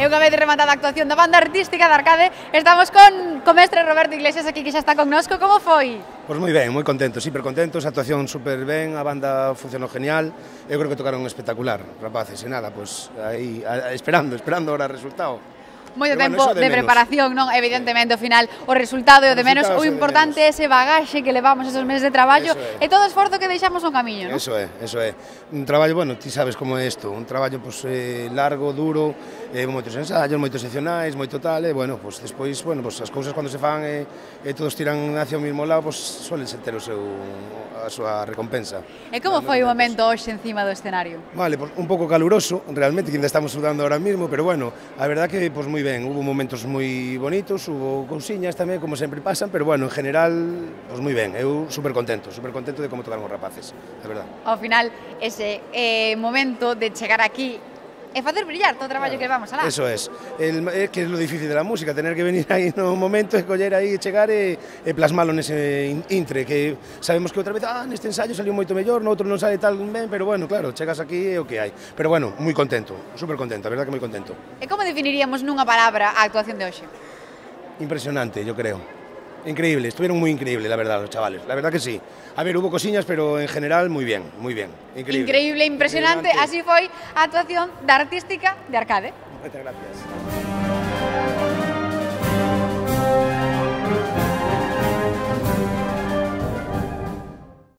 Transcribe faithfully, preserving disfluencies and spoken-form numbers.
unha vez rematada a actuación da banda artística de Arcade, estamos con o mestre Roberto Iglesias aquí que xa está connosco. Como foi? Pois moi ben, moi contentos, hiper contentos, a actuación super ben, a banda funcionou genial, eu creo que tocaron espectacular, rapaces, e nada, pois aí, a, esperando, esperando ahora o resultado. Moito tempo de, de preparación, non? Evidentemente, ao final, o resultado é o de menos, o importante é ese bagaxe que levamos esos meses de traballo e todo o esforzo que deixamos no camiño, non? Eso é, eso é. Un traballo, bueno, ti sabes como é isto, un traballo pues, eh, largo, duro, eh, moitos ensayos, moitos seccionais, moito tal, e, bueno, pues, despois, bueno, pues, as cousas cando se fan e, e todos tiran hacia o mesmo lado, pues, suelen ter o seu, a súa recompensa. E como foi o momento hoxe encima do escenario? Vale, pues, un pouco caluroso, realmente, que ainda estamos sudando ahora mismo, pero, bueno, a verdad que, pues, moi ben, hubo momentos moi bonitos, hubo cousiñas tamén, como sempre pasan, pero, bueno, en general, pues, moi ben, eu super contento, super contento de como tocaron os rapaces, de verdad. Ao final, ese eh, momento de chegar aquí e facer brillar todo o traballo claro, que vamos alá. Eso es, el, é que é lo difícil de la música, tener que venir aí no momento e coller aí, chegar e, e plasmalo nese intre, que sabemos que outra vez, ah, neste ensayo saliu moito mellor, no outro non sale tal ben, pero bueno, claro, chegas aquí e o que hai. Pero bueno, moi contento, super contento, a verdad que moi contento. E como definiríamos nunha palabra a actuación de hoxe? Impresionante, yo creo. Increíble, estuvieron muy increíbles, la verdad, los chavales. La verdad que sí. A ver, hubo cosillas, pero en general muy bien, muy bien. Increíble. Increíble, impresionante. Así foi a actuación da Artística de Arcade. Muchas gracias.